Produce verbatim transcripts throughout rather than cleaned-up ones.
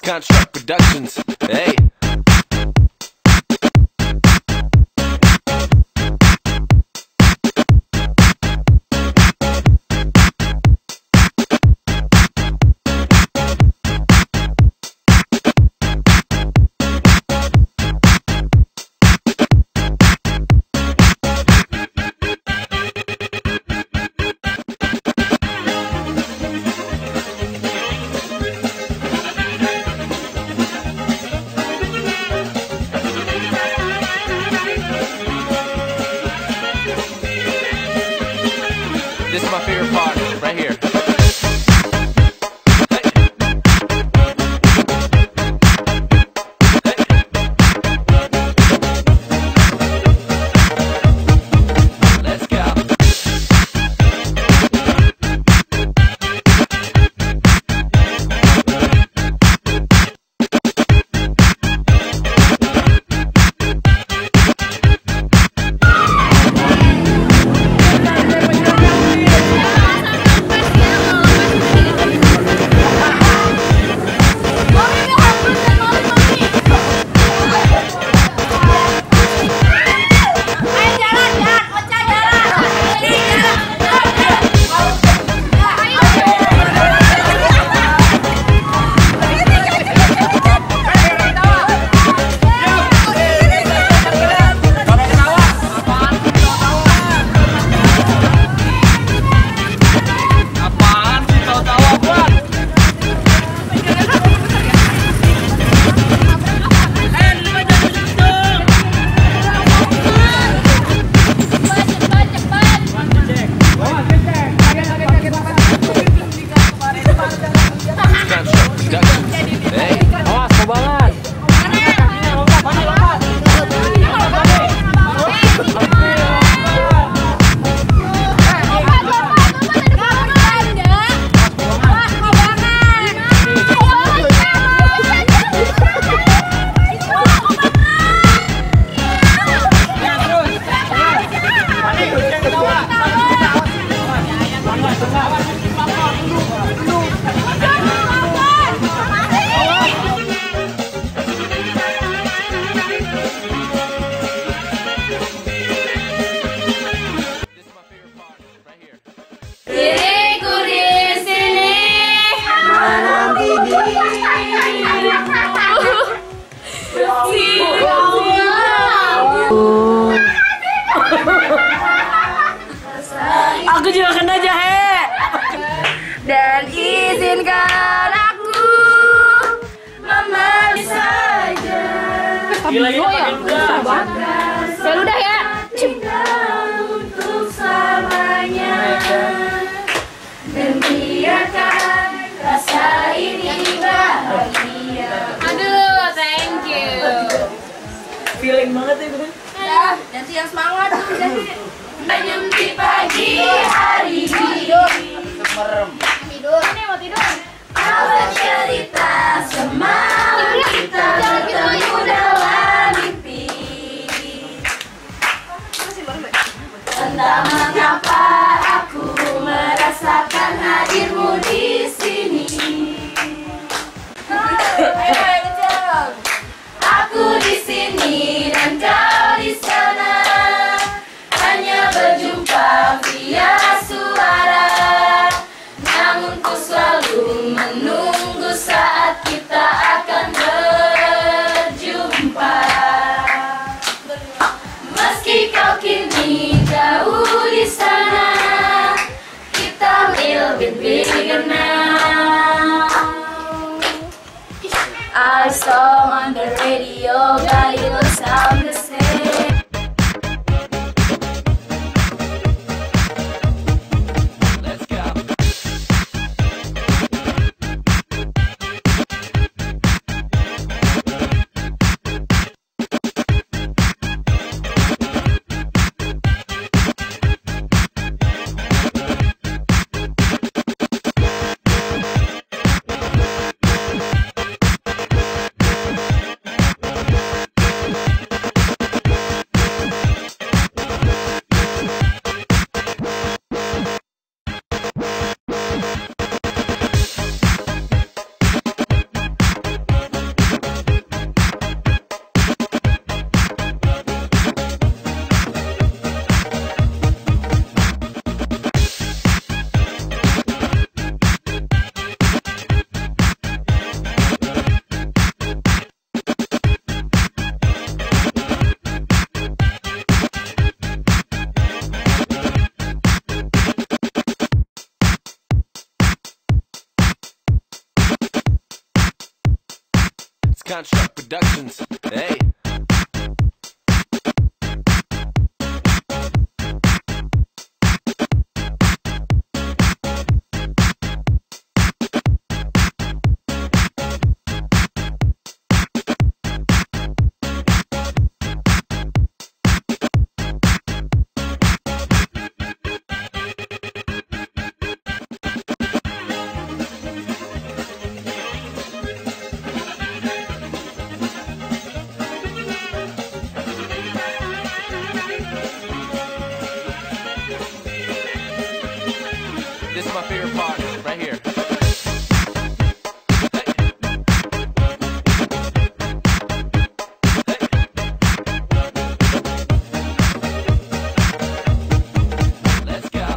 Construct Productions. Hey. This is my favorite part, right here. Let's go. Aku juga kena jahe. Dan izinkan aku memeluk saja. Gila ya, ya. Susah banget. Ya udah ya. Untuk selamanya. Dan biarkan rasa ini bahagia. Aduh, thank you. Feeling banget ya, Bun. Ya, nanti yang semangat tuh jahe. Senyum di pagi hari tidur. Tidur. Ini mau tidur. Awal cerita semalam kita bertemu dalam mimpi. Entah mengapa aku merasakan hadirmu di sini. Aku di sini dan kau di sana. Hanya berjumpa via suara. Namun ku selalu menunggu saat kita akan berjumpa. Meski kau kini jauh di sana, kita will be bigger now. I saw on the radio, but it will sound the same. Construct Productions. Hey. This is my favorite part, right here. Let's go.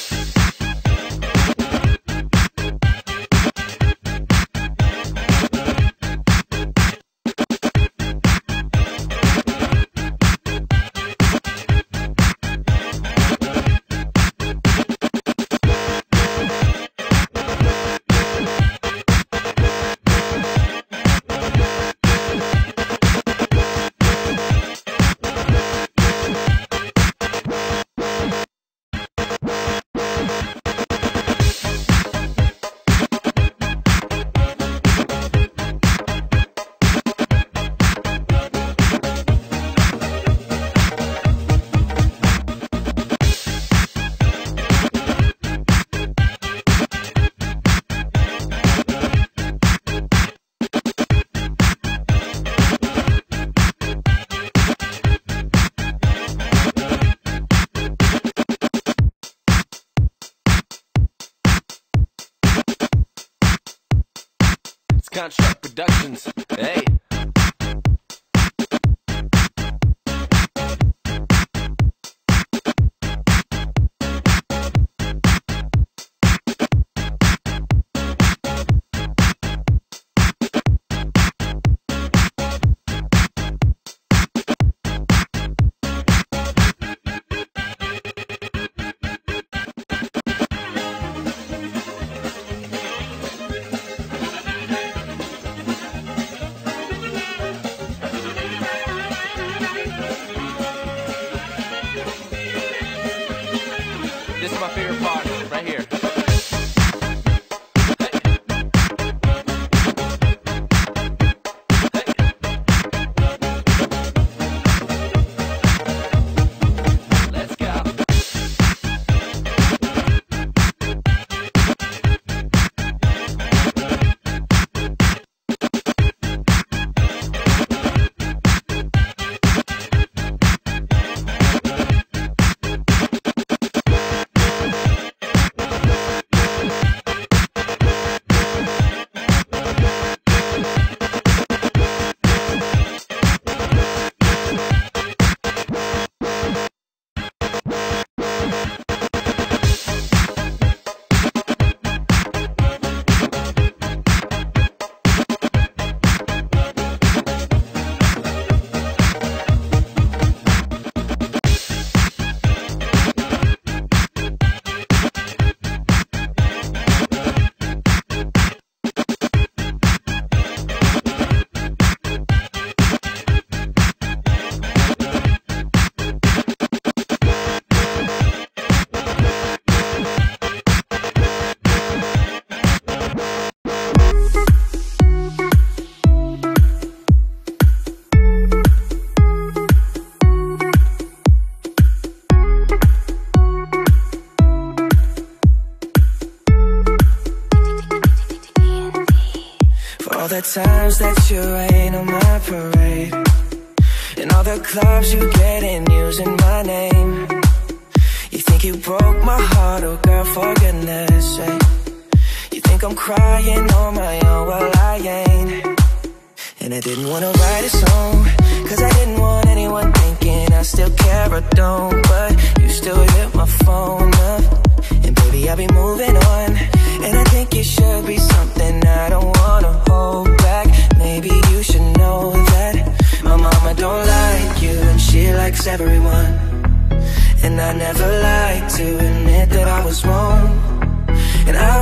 Construct Productions. Hey. This is my favorite part, right here. Let's go. All the times that you rain on my parade, and all the clubs you get in using my name. You think you broke my heart, oh girl, for goodness sake. You think I'm crying on my own, well I ain't. And I didn't wanna write a song, cause I didn't want anyone thinking I still care or don't. But you still hit my phone up, and baby I'll be moving on. And I think it should be something I don't wanna hold back. Maybe you should know that my mama don't like you, and she likes everyone. And I never like to admit that I was wrong, and I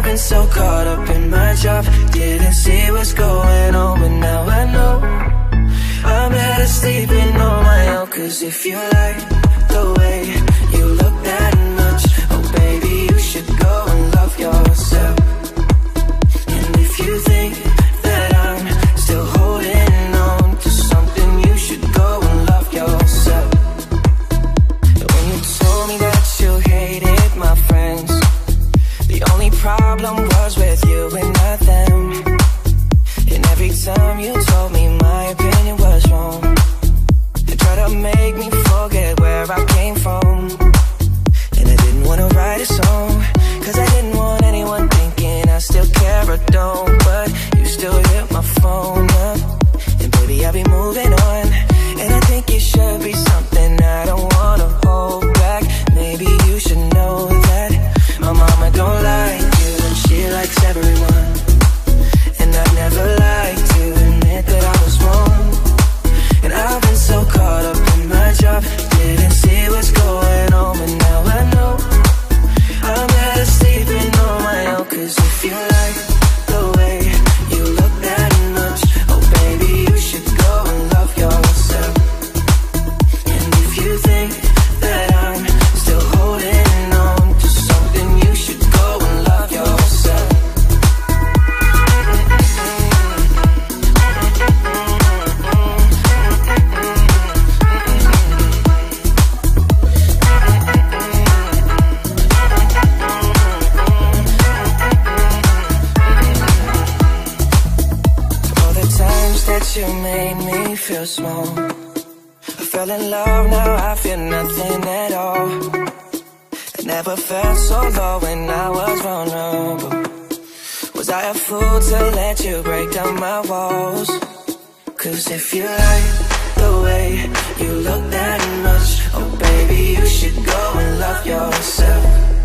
been so caught up in my job, didn't see what's going on, but now I know I'm better sleeping on my own. Cause if you like the way you look that much, oh baby, you should go and love yourself. And if you think that I'm still holding on to something, you should go and love yourself. When you told me that you hated my friends, the only problem was with you and not them. And every time you told me my opinion was wrong, you tried to make me forget where I came from. And I didn't want to write a song, cause I didn't want anyone thinking I still care or don't. But you still hit my phone up, and baby I'll be moving on. And I think it should be something I don't wanna hold back. Maybe you should know that my mama don't like you, and she likes everyone. And I've never liked to admit that I was wrong. And I've been so caught up in my job, didn't see what's going on, but now I know I'm better sleeping on my own. Cause if you like the way you look that much, oh baby, you should go and love yourself. And if you think that I'm still holding on to something, you should go and love yourself. All the times that you made me feel small, I fell in love, now I feel nothing at all. I never felt so low when I was vulnerable. Was I a fool to let you break down my walls? Cause if you like the way you look that much, oh baby, you should go and love yourself.